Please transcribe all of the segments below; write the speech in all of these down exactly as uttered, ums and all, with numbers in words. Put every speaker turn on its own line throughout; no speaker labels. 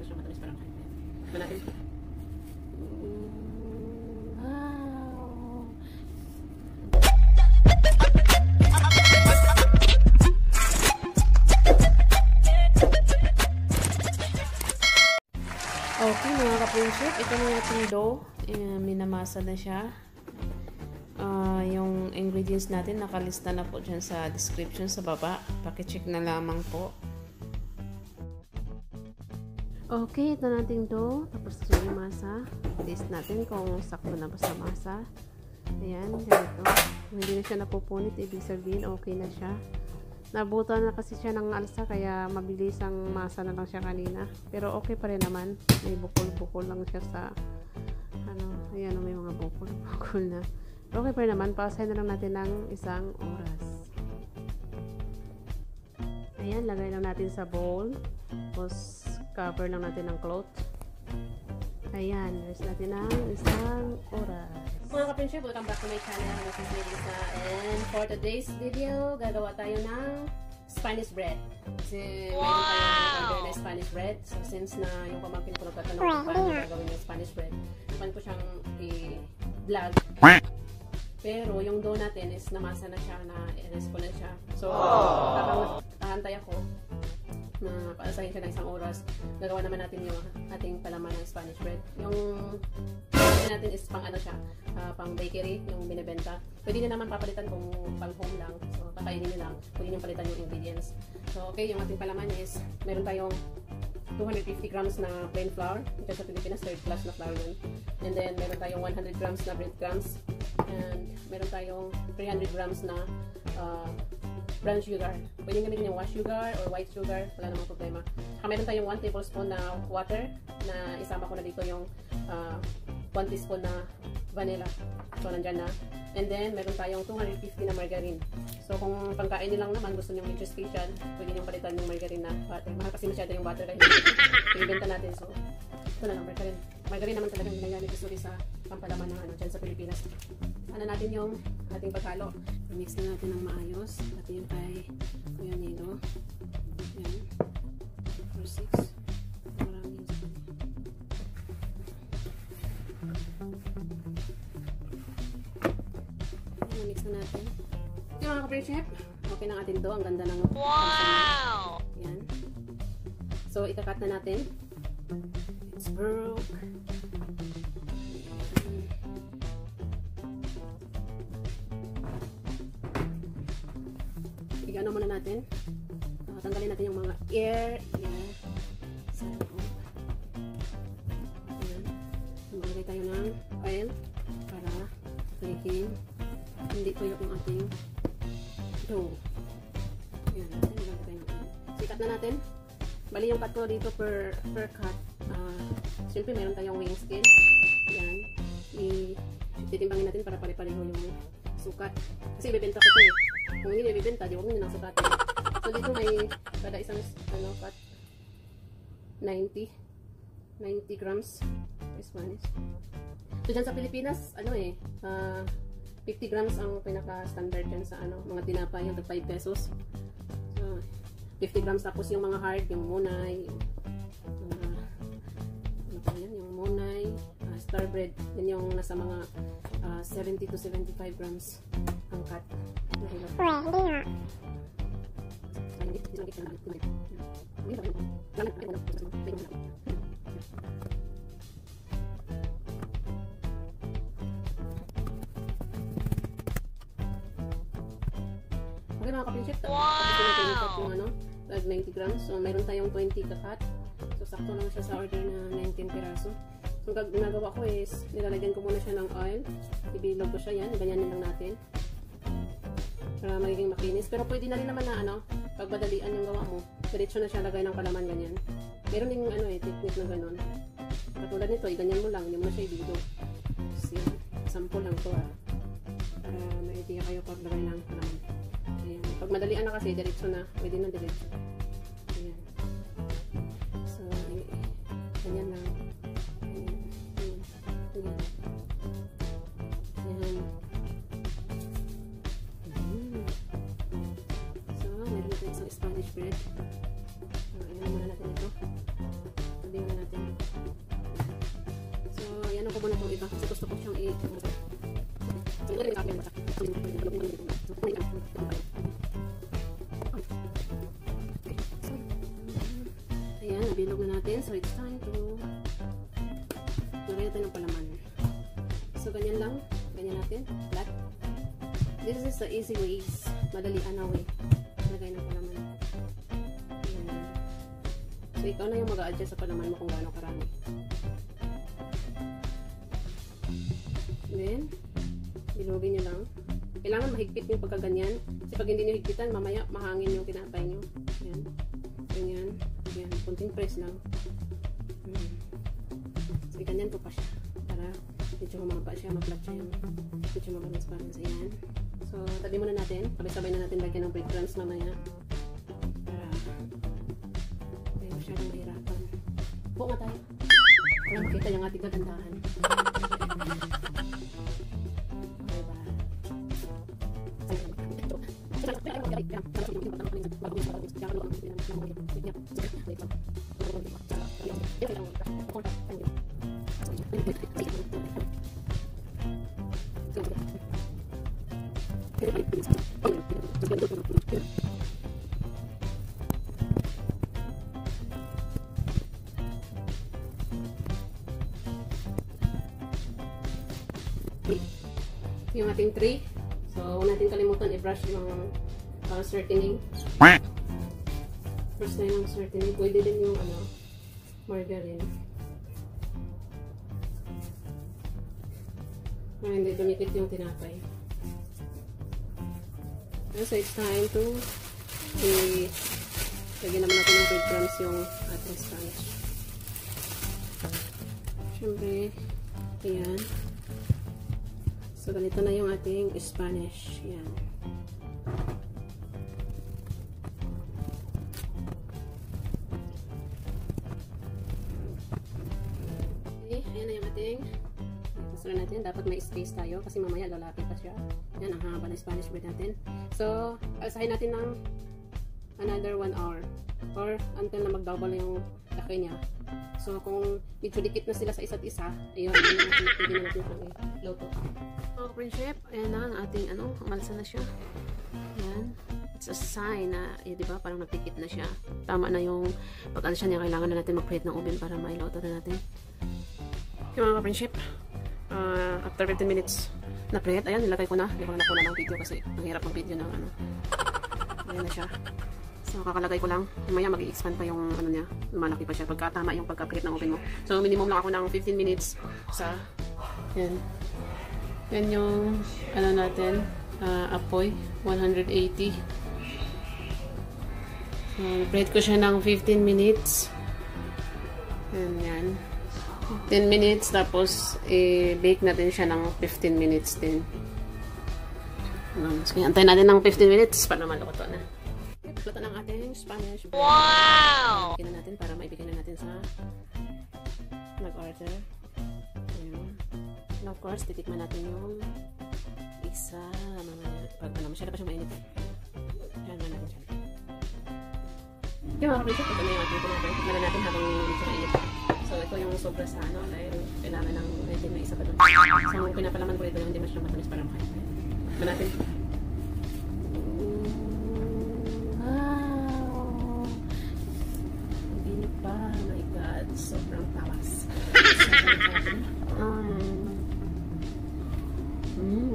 na siya matamis parang kain. Ito natin. Wow! Okay mga ka-friendship, ito na natin dough. Eh, minamasa na siya. Uh, yung ingredients natin nakalista na po dyan sa description sa baba. Paki-check na lamang po. Okay, ito natin dough. Tapos ito yung masa. Taste natin kung sakto na ba sa masa. Ayan, ganito. Hindi na siya napupunit. Ibig sabihin, okay na siya. Nabutan na kasi siya ng alsa, kaya mabilis ang masa na lang siya kanina. Pero okay pa rin naman. May bukol-bukol lang siya sa ano, ayan, may mga bukol-bukol na. Pero okay pa rin naman. Pasahin na lang natin ng isang oras. Ayan, lagay lang natin sa bowl. Tapos cover lang natin ng cloth. Ayan, rest natin ng isang oras. Mga ka-friendship, welcome back to my channel. This is Melissa. And for today's video, gagawa tayo ng Spanish bread. Kasi wow! Meron tayong order na Spanish bread. So since na yung pamangkin ko nagtatanong kung paano gagawin yung Spanish bread, naman ko siyang i-vlog. Pero yung dough natin is namasa na siya, na i-rest ko na siya. So habang nakahantay ako na paasahin siya ng isang oras, gagawa naman natin yung ating palaman ng Spanish bread. Yung natin is pang ano siya, uh, pang bakery, yung binibenta. Pwede na naman papalitan kung pang home lang. So, kakainin nyo lang. Pwede nyo palitan yung ingredients. So, okay, yung ating palaman is, meron tayong two hundred fifty grams na plain flour. Ito sa Pilipinas, third class na flour yun. And then, meron tayong one hundred grams na breadcrumbs. And meron tayong three hundred grams na uh, brown sugar. Pwede gamitin yung white sugar or white sugar. Wala namang problema. Saka meron tayong one tablespoon na water na isama ko na dito yung uh, one teaspoon na vanilla. So, nandyan na. And then, meron tayong two hundred fifty na margarine. So, kung pangkain nyo lang naman, gusto nyo medyo special, pwede nyo palitan yung margarine na butter. Mahal kasi masyado yung butter dahil pinibenta natin. So, ito na lang, margarine. Margarine naman talagang ginagamit usually sa pampalaman ng ano, dyan sa Pilipinas. Ano natin yung ating paghalo. Mix na natin ng maayos. Pati yung kay Kuya Nilo. Ayan. four six. Marami yung sa ayan, mix na natin. Yung mga ka-friendship, okay na atin dough. Ang ganda ng wow! Ayan. So, ikakat na natin. It's broke. Igano muna natin. Uh, tanggalin natin yung mga air. Ayan. So, ayan. Maglagay tayo ng oil para magiging hindi tuyok yung ating dough. Ayan. Maglagay tayo ng oil. Sikat na natin. Bali yung cut ko dito per, per cut. Uh, Siyempre, meron tayong weighing scale. Ayan. I-titimbangin natin para pare-pareho yung sukat. Kasi ibibenta ko ito eh. Kung hindi ibibenta, di huwag nyo nang sukatin. So, dito may kada isang ano, cut ninety grams. Spanish. So, dyan sa Pilipinas, ano eh, uh, fifty grams ang pinaka-standard dyan sa ano, mga tinapay, yung five pesos. So, fifty grams, tapos yung mga hard, yung monay, yung, uh, ano pa yan, yung monay, uh, star bread, yun yung nasa mga uh, seventy to seventy-five grams ang cut. Pwede nga. Okay mga ka-friendship, wow! Yung ano, ninety grams. So, mayroon tayong twenty kakat. So, sakto lang siya sa order na nineteen piraso. So, ang ginagawa ko is, nilalagyan ko muna siya ng oil. Ibilog ko siya yan. Ganyanin lang natin. Para magiging makinis. Pero pwede na rin naman na ano, pagmadalian yung gawa mo. Diretso na siya lagay ng palaman ganyan. Meron ding ano eh, technique na gano'n. Katulad nito, ganyan mo lang. Hindi mo na siya ibilog. So, sample lang to ah. Para na-idea kayo paglagay ng palaman. Ayan. Pag madalian na kasi, diretso na. Pwede na diretso. Ayan. So, eh, ganyan lang. Ayan. Ayan. Ayan. Ayan. Ayan. So, meron natin isang Spanish bread. So, ayan muna natin ito. Sabihin na ko na itong iba kasi gusto ko siyang i- ayan, nabilog na natin. So, it's time to lagyan natin ng palaman. So, ganyan lang. Ganyan natin. Flat. This is the easy ways. Madalian na way. Lagay ng palaman. Ayan. So, ikaw na yung mag-a-adjust sa palaman mo kung gaano karami. Then, bilogin nyo lang. Kailangan mahigpit yung pagkaganyan. Kasi pag hindi nyo higpitan, mamaya mahangin yung tinapay nyo. Ayan. Ganyan. Ayan. Kunting press lang. Hmm. So, ganyan po pa siya. Para medyo humaba siya, ma-flat siya yung medyo mabalance-balance. Ayan. So, tabi muna natin. Sabay-sabay na natin lagyan ng breadcrumbs mamaya. Para hindi masyadong mahirapan. Po nga tayo. Para makita yung ating kagandahan. Yung ating tray. So, huwag natin kalimutan i-brush yung uh, straightening. First time yung straightening. Pwede din yung ano, margarine. Para hindi dumikit yung tinapay. So, it's time to i- lagyan naman natin ng breadcrumbs yung ating sponge. Siyempre, ayan. So, ganito na yung ating Spanish. Yan. Okay, ayan na yung ating pasura natin. Dapat may space tayo kasi mamaya lalapit pa siya. Yan, ang haba na Spanish bread natin. So, alsahin natin ng another one hour or until na mag-double yung laki niya. So, kung medyo dikit na sila sa isa't isa, ayun, pwede na natin, pwede na natin itong iluto. Mga ka-friendship, ayan na ang ating, ano, umalsa na siya. Ayan. It's a sign na, eh, di ba, parang napikit na siya. Tama na yung pag-alsa niya, kailangan na natin mag-preheat ng oven para mailuto na natin. Okay, mga ka-friendship, uh, after fifteen minutes na preheat, ayan, nilagay ko na. Hindi ko na nakuna ng video kasi ang hirap ng video ng, ano. Ayan na siya. So, kakalagay ko lang. Mamaya mag-i-expand pa yung ano niya. Lumalaki pa siya pagka tama yung pagka-preheat ng oven mo. So, minimum lang ako ng fifteen minutes sa yan. Yan yung ano natin, uh, apoy, one eighty. So, preheat ko siya ng fifteen minutes. Yan, yan. ten minutes, tapos i-bake natin siya ng fifteen minutes din. Um, so, antayin natin ng fifteen minutes para maluto na. Luto ng ating Spanish bread. Wow! Ibigay na natin para maibigay na natin sa nag-order. Ayan. And of course, titikman natin yung isa. Pag ano, masyado pa siya mainit. Ayan na natin siya. Okay, mga kapatid, ito na yung ating tinapay. Tikman na natin habang medyo mainit. So, ito yung sobra sa ano, dahil kailangan ng medyo may isa pa doon. So, kung pinapalaman ko ito yung hindi masyadong matamis para makain. Tikman natin. Sobrang tawas. um, mm.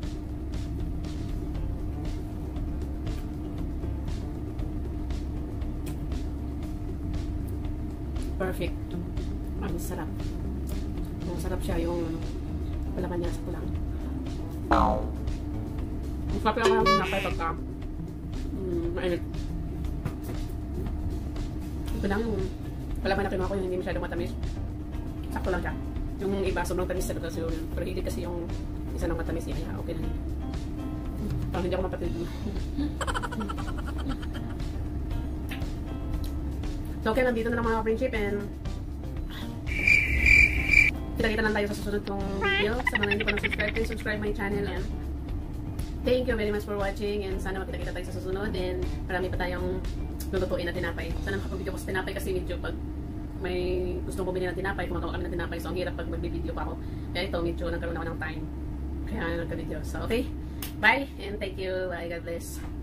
Perfect. Ang sarap. Ang sarap siya yung palaman niya sa kulang. Ang sarap lang ang napay pagka mm, mainit. Ito lang yung palaman na kinuha ko yung hindi masyadong matamis. Sakto lang siya. Yung iba sobrang tamis sa luto. Pero hindi kasi yung isa ng matamis niya. Kaya okay lang. Parang hindi ako mapatid. So okay, nandito na lang mga friendship. And kita-kita lang tayo sa susunod kong video. Sa mga hindi pa nag-subscribe, please subscribe my channel. And thank you very much for watching. And sana makita-kita tayo sa susunod. And marami pa tayong lulutuin na tinapay. Sana makapag-video ko sa tinapay kasi medyo pag may gustong bumili ng tinapay, kumagawa kami ng tinapay. So, ang hirap pag mag-video pa ako. Kaya ito, medyo nagkaroon ako ng time. Kaya nagka-video. So, okay. Bye, and thank you. Bye, God bless.